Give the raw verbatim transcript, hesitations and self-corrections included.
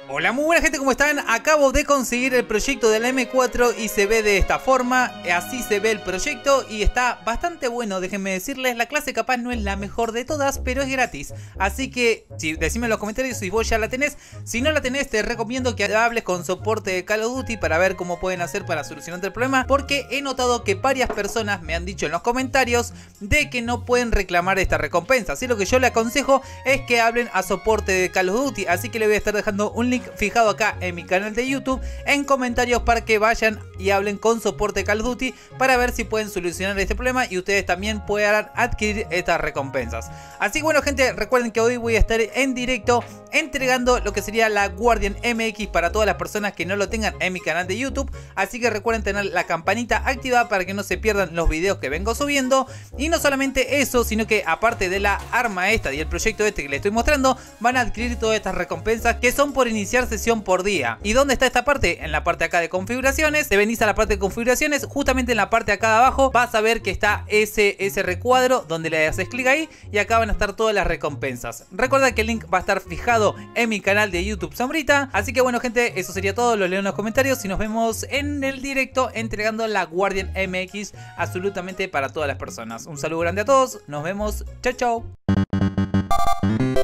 Hola, muy buena gente, ¿cómo están? Acabo de conseguir el proyecto de la eme cuatro y se ve de esta forma. Así se ve el proyecto y está bastante bueno, déjenme decirles. La clase capaz no es la mejor de todas, pero es gratis. Así que si, decime en los comentarios si vos ya la tenés. Si no la tenés, te recomiendo que hables con soporte de Call of Duty para ver cómo pueden hacer para solucionar el problema. Porque he notado que varias personas me han dicho en los comentarios de que no pueden reclamar esta recompensa. Así lo que yo le aconsejo es que hablen a soporte de Call of Duty. Así que le voy a estar dejando un link fijado acá en mi canal de YouTube en comentarios para que vayan y hablen con soporte Call of Duty para ver si pueden solucionar este problema y ustedes también puedan adquirir estas recompensas. Así que bueno gente, recuerden que hoy voy a estar en directo entregando lo que sería la Guardian eme equis para todas las personas que no lo tengan en mi canal de YouTube. Así que recuerden tener la campanita activada para que no se pierdan los videos que vengo subiendo. Y no solamente eso, sino que aparte de la arma esta y el proyecto este que les estoy mostrando, van a adquirir todas estas recompensas que son por iniciar sesión por día. ¿Y dónde está esta parte? En la parte acá de configuraciones. Te venís a la parte de configuraciones, justamente en la parte acá de abajo vas a ver que está ese, ese recuadro donde le haces clic ahí y acá van a estar todas las recompensas. Recuerda que el link va a estar fijado en mi canal de YouTube Sombrita. Así que bueno gente, eso sería todo, lo leo en los comentarios y nos vemos en el directo entregando la Guardian eme equis absolutamente para todas las personas. Un saludo grande a todos, nos vemos, chao chao.